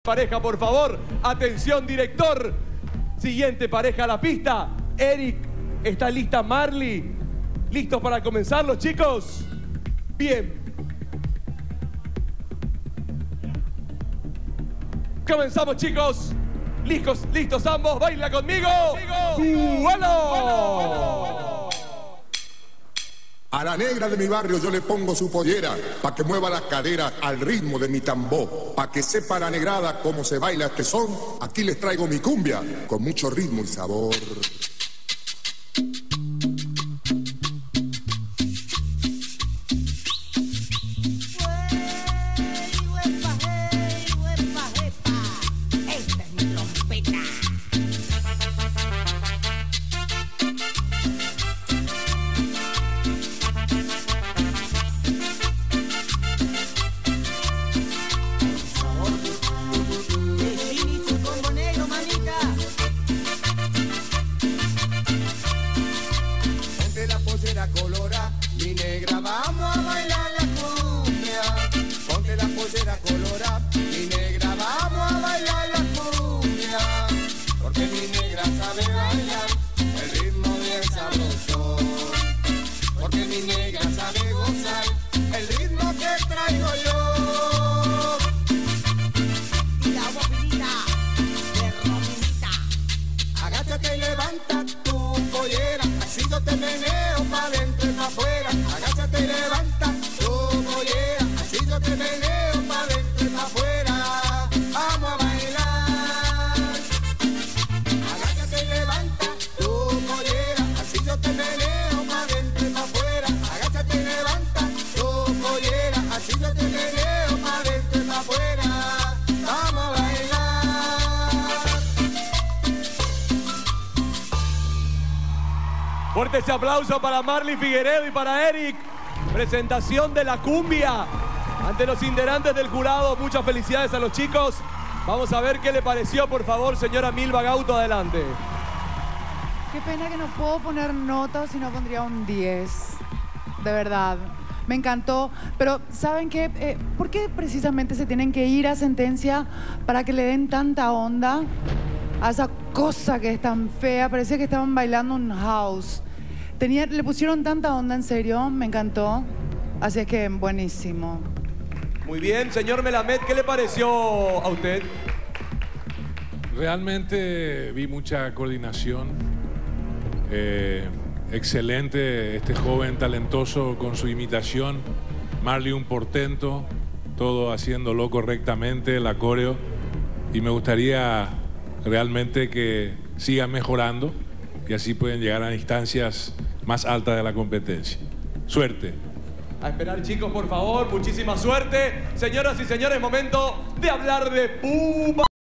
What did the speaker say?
Pareja, por favor. Atención, director. Siguiente pareja a la pista. Eric, ¿está lista Marley? ¿Listos para comenzar los chicos? Bien. Comenzamos, chicos. Listos ambos. Baila conmigo. ¡Bueno! A la negra de mi barrio yo le pongo su pollera, pa' que mueva las caderas al ritmo de mi tambor, pa' que sepa la negrada cómo se baila este son. Aquí les traigo mi cumbia, con mucho ritmo y sabor. Esta es mi trompeta. Colora, mi negra, vamos a bailar la cumbia. Ponte la pollera colora, mi negra, vamos a bailar la cumbia. Porque mi negra sabe bailar el ritmo bien sabroso. Porque mi negra sabe gozar el ritmo que traigo yo. Y la guapinita de Rominita. Agáchate y levanta tu pollera, así yo te meneo pa' dentro y pa' afuera. Agáchate y levanta tu pollera, así yo te meneo pa' dentro y pa' afuera. Vamos a bailar. Agáchate y levanta tu pollera, así yo te meneo pa' dentro y pa' afuera. Agáchate y levanta tu pollera, así yo te meneo pa' dentro y pa' afuera. Vamos a bailar. Fuerte ese aplauso para Marley Figueredo y para Eric. Presentación de la cumbia ante los integrantes del jurado. Muchas felicidades a los chicos. Vamos a ver qué le pareció, por favor, señora Milva Gauto, adelante. Qué pena que no puedo poner notas, si no pondría un 10. De verdad. Me encantó. Pero, ¿saben qué? ¿Por qué precisamente se tienen que ir a sentencia para que le den tanta onda a esa cosa que es tan fea? Parecía que estaban bailando un house. Le pusieron tanta onda, en serio. Me encantó. Así es que, buenísimo. Muy bien, señor Melamed, ¿qué le pareció a usted? Realmente vi mucha coordinación. Excelente este joven talentoso con su imitación. Marley un portento, todo haciéndolo correctamente, la coreo. Y me gustaría realmente que sigan mejorando y así pueden llegar a instancias más altas de la competencia. Suerte. A esperar, chicos, por favor. Muchísima suerte. Señoras y señores, momento de hablar de Puma.